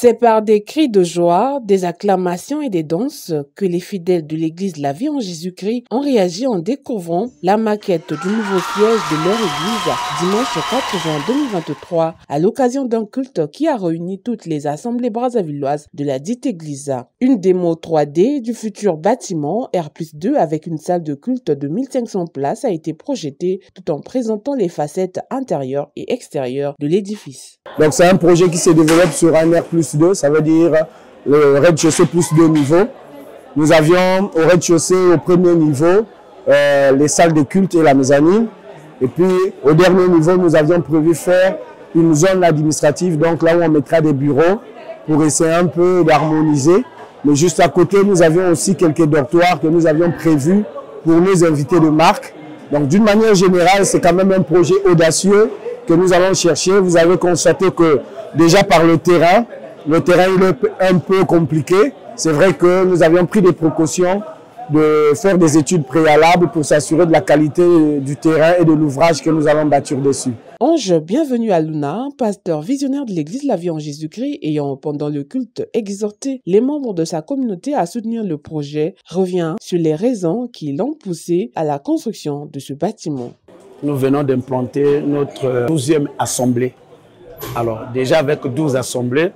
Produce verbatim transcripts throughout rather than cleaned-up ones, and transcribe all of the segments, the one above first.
C'est par des cris de joie, des acclamations et des danses que les fidèles de l'église La Vie en Jésus-Christ ont réagi en découvrant la maquette du nouveau siège de leur église dimanche quatre juin deux mille vingt-trois à l'occasion d'un culte qui a réuni toutes les assemblées brazzavilloises de la dite église. Une démo trois D du futur bâtiment R plus deux avec une salle de culte de mille cinq cents places a été projetée tout en présentant les facettes intérieures et extérieures de l'édifice. Donc c'est un projet qui se développe sur un R plus deux, ça veut dire le rez-de-chaussée plus deux niveaux. Nous avions au rez-de-chaussée, au premier niveau, euh, les salles de culte et la mezzanine. Et puis au dernier niveau, nous avions prévu faire une zone administrative, donc là où on mettra des bureaux pour essayer un peu d'harmoniser. Mais juste à côté, nous avions aussi quelques dortoirs que nous avions prévus pour nos invités de marque. Donc d'une manière générale, c'est quand même un projet audacieux que nous allons chercher. Vous avez constaté que déjà par le terrain, le terrain il est un peu compliqué. C'est vrai que nous avions pris des précautions de faire des études préalables pour s'assurer de la qualité du terrain et de l'ouvrage que nous allons bâtir dessus. Ange Bienvenu Aluna, pasteur visionnaire de l'église La Vie en Jésus-Christ, ayant pendant le culte exhorté les membres de sa communauté à soutenir le projet, revient sur les raisons qui l'ont poussé à la construction de ce bâtiment. Nous venons d'implanter notre douzième assemblée. Alors déjà avec douze assemblées,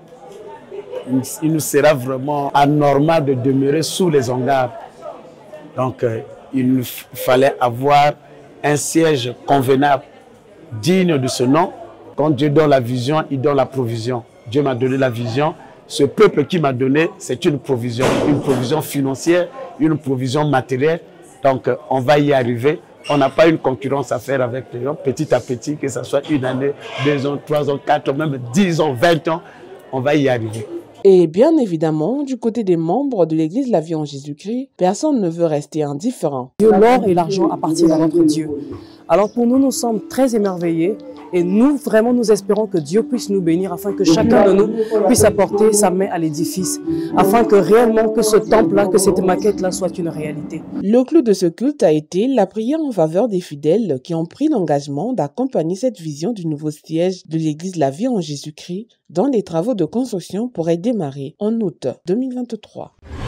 il nous sera vraiment anormal de demeurer sous les hangars. Donc euh, il nous fallait avoir un siège convenable, digne de ce nom. Quand Dieu donne la vision, il donne la provision. Dieu m'a donné la vision. Ce peuple qui m'a donné, c'est une provision, une provision financière, une provision matérielle. Donc euh, on va y arriver. On n'a pas une concurrence à faire avec les gens, petit à petit, que ce soit une année, deux ans, trois ans, quatre ans, même dix ans, vingt ans, on va y arriver. Et bien évidemment, du côté des membres de l'église La Vie en Jésus-Christ, personne ne veut rester indifférent. Dieu, l'or et l'argent appartiennent à notre Dieu. Alors pour nous, nous sommes très émerveillés et nous, vraiment, nous espérons que Dieu puisse nous bénir afin que chacun de nous puisse apporter sa main à l'édifice, afin que réellement, que ce temple-là, que cette maquette-là soit une réalité. Le clou de ce culte a été la prière en faveur des fidèles qui ont pris l'engagement d'accompagner cette vision du nouveau siège de l'église La Vie en Jésus-Christ dont les travaux de construction pourraient démarrer en août deux mille vingt-trois.